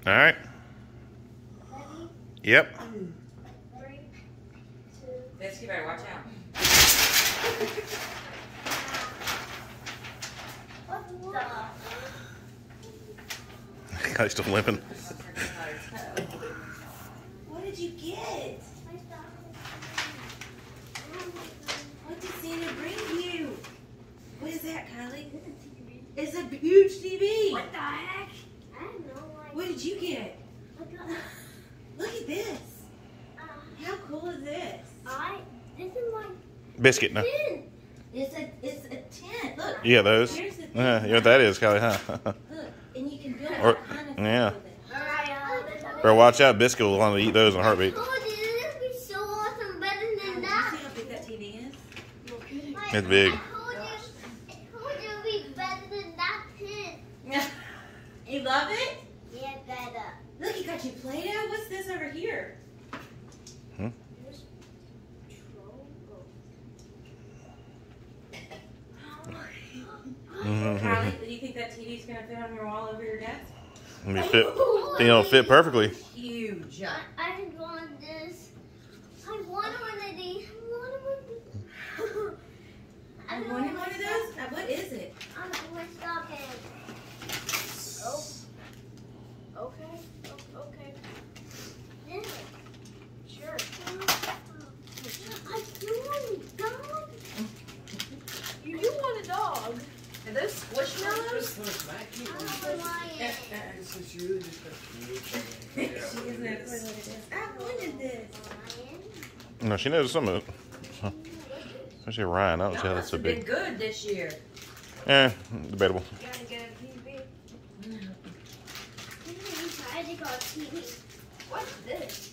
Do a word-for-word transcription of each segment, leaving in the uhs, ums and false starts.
All right. Ready? Yep. Three, two. Bitch, you better watch out. What the? Guy's still limping. What did you get? What did Santa bring you? What is that, Kylie? It's a huge T V. What the heck? I don't know. Like, What did you get? I got, Look at this. uh, How cool is this? I. This is my Biscuit, no. tin. It's a it's a tent. Look. Yeah, those. Here's the thing. Uh, you know what that is, Kylie, huh? Look, and you can build Or- all kind of things yeah. with it. Alright, uh, Better watch out. Biscuit will want to eat those in a heartbeat. Oh, dude, this would be so awesome, better Oh, than did you that. see how big that T V is? You're kidding. It's big. I told you, I told you it would be better than that tin. You love it? Yeah, better. Look, you got your Play-Doh. What's this over here? Hmm? There's troll. Kylie, do you think that T V's gonna fit on your wall over your desk? Let me fit. You know, fit perfectly. Huge. I, I want this. I want one of these. I want one of these. I You don't wanted know one of those? Uh, what is it? I'm going to stop it. Oh. Okay. Oh, okay. Yeah. Sure. I do want a dog. You do want a dog. Are those squishmallows? I don't want it. She doesn't know what it is. I wanted this. No, she knows some of it. Huh. Especially Ryan. I don't see how Y'all that's so must have been big. good this year. Eh, debatable. You gotta get a T V. I think I'll T V. What's this?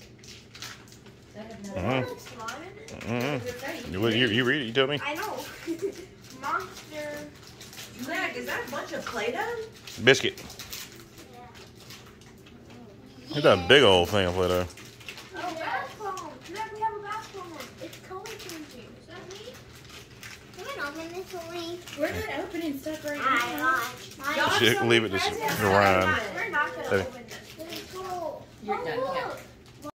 Mhm. Looks slime in it. Mm-hmm. You, you, you read it, you tell me. I know. Monster. Meg, is that a bunch of Play-Doh? Biscuit. It's a big old thing of Play-Doh. Oh, basketball. Look, we have a basketball. It's color changing. Is that me? Come on, open this for me. We're not opening stuff right I now. want. Y'all Shit, so leave it many to presents. Ryan. We're not gonna Hey. open this. It's cool. You're Oh, done, look. yeah.